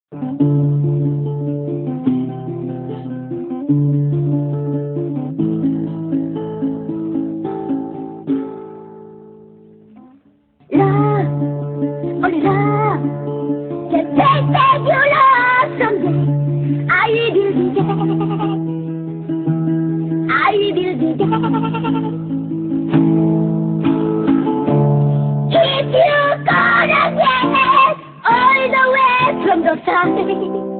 Love, only love can take back your love someday. I will be there. I will be there. If you gonna get all the way from the side.